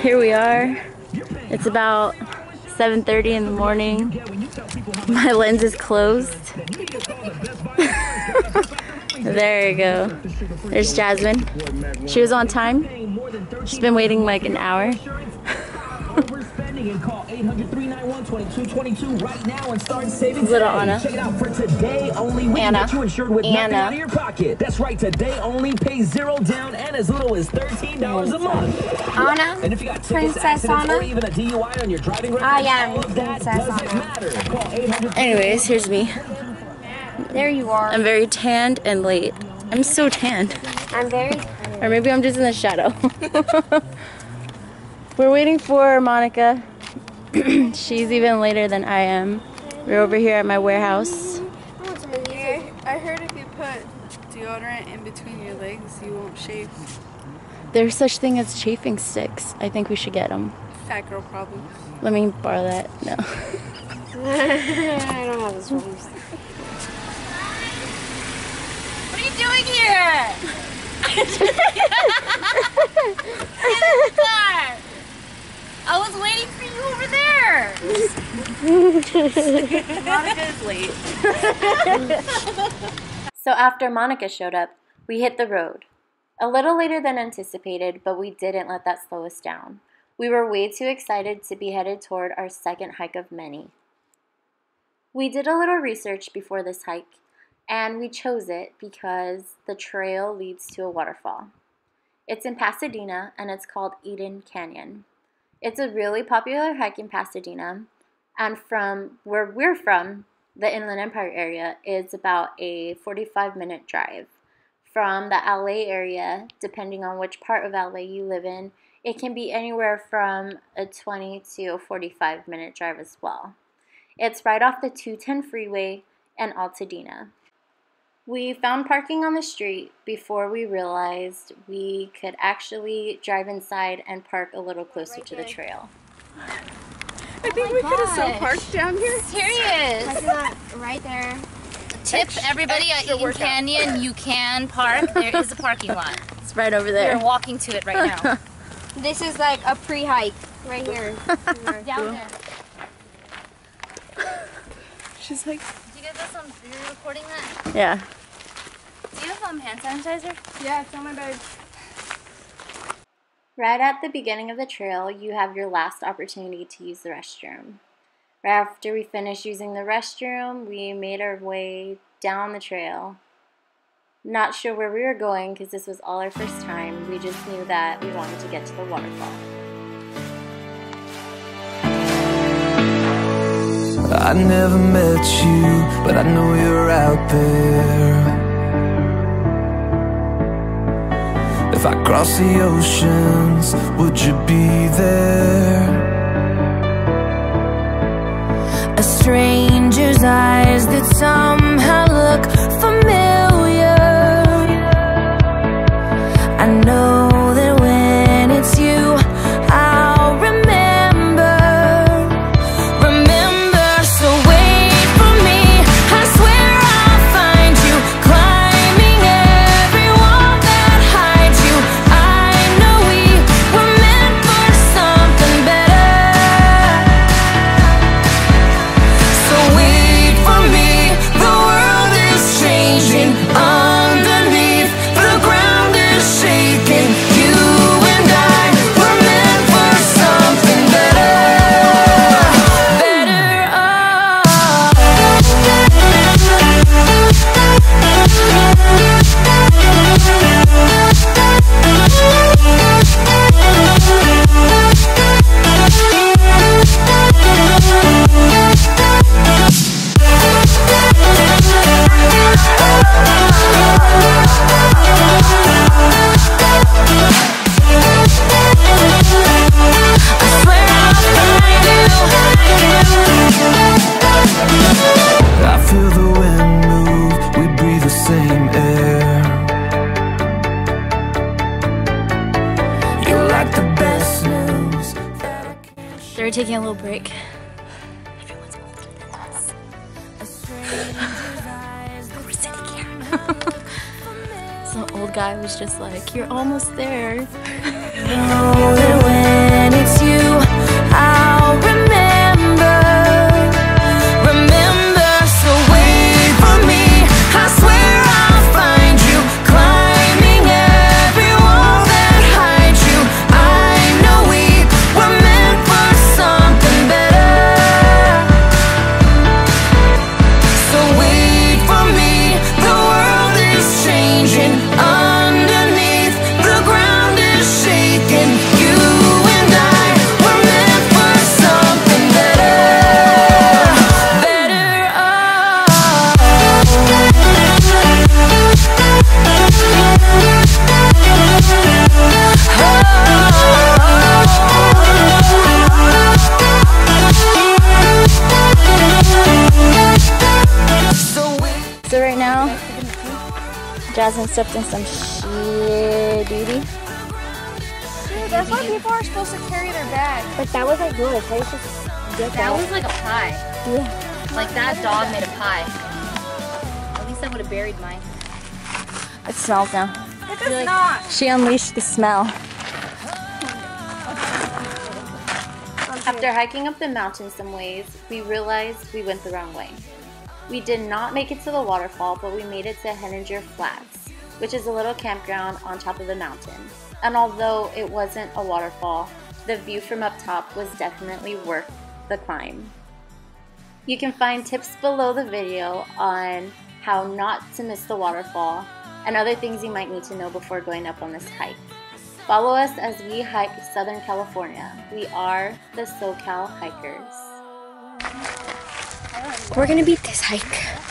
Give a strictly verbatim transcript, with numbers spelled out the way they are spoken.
here we are. It's about seven thirty in the morning. My lens is closed. There you go. There's Jasmine. She was on time. She's been waiting like an hour. Little Anna. Anna. Anna. That's right, today only pay zero down and as little as thirteen dollars a month. Anna? And if you got Princess Anna? or even a D U I on your driving record, I am all of that Princess doesn't Anna. Anyways, here's me. There you are. I'm very tanned and late. I'm so tanned. I'm very Or maybe I'm just in the shadow. We're waiting for Monica. She's even later than I am. We're over here at my warehouse. Here, I heard if you put deodorant in between your legs, you won't shave. There's such thing as chafing sticks. I think we should get them. Fat girl problems. Let me borrow that. No. I don't have this one. What are you doing here? I was waiting for you over there. Monica is late. So after Monica showed up, we hit the road. A little later than anticipated, but we didn't let that slow us down. We were way too excited to be headed toward our second hike of many. We did a little research before this hike, and we chose it because the trail leads to a waterfall. It's in Pasadena, and it's called Eaton Canyon. It's a really popular hike in Pasadena, and from where we're from, the Inland Empire area, is about a forty-five minute drive. From the L A area, depending on which part of L A you live in, it can be anywhere from a twenty to a forty-five minute drive as well. It's right off the two ten freeway in Altadena. We found parking on the street before we realized we could actually drive inside and park a little closer right to the trail. I think oh we could have so parked down here. Serious. Right there. Tip everybody at Eaton Canyon, you can park. There is a parking lot. It's right over there. We're walking to it right now. This is like a pre-hike right here. Down there. She's like, do you guys have some, you're recording that? Yeah. Do you have um, hand sanitizer? yeah, it's on my bag. Right at the beginning of the trail, you have your last opportunity to use the restroom. Right after we finished using the restroom, we made our way down the trail. Not sure where we were going because this was all our first time. We just knew that we wanted to get to the waterfall. I never met you, but I know you're out there. If I cross the oceans, would you be there? A stranger's eyes that somehow look familiar. I know that when it's you, I'll remember. Remember, so wait for me. I swear I'll find you, climbing every wall that hides you. I know we were meant for something better. So wait for me, the world is changing underneath, the ground is shaking. You and I were meant for something better. Better, I feel the wind move, we breathe the same air. You're like the best news that I can share. They were taking a little break. Everyone's older than us. We're sitting here. Some old guy was just like, "You're almost there." Know that when Jasmine stepped in some shit, duty. Dude, that's why people are supposed to carry their bag. But that was like good. So just get That was like a pie. Yeah. Like that dog made a pie. At least I would have buried mine. It smells now. It does like, not. She unleashed the smell. After hiking up the mountain some ways, we realized we went the wrong way. We did not make it to the waterfall, but we made it to Henniger Flats, which is a little campground on top of the mountain. And although it wasn't a waterfall, the view from up top was definitely worth the climb. You can find tips below the video on how not to miss the waterfall and other things you might need to know before going up on this hike. Follow us as we hike Southern California. We are the SoCalHikers. We're gonna beat this hike.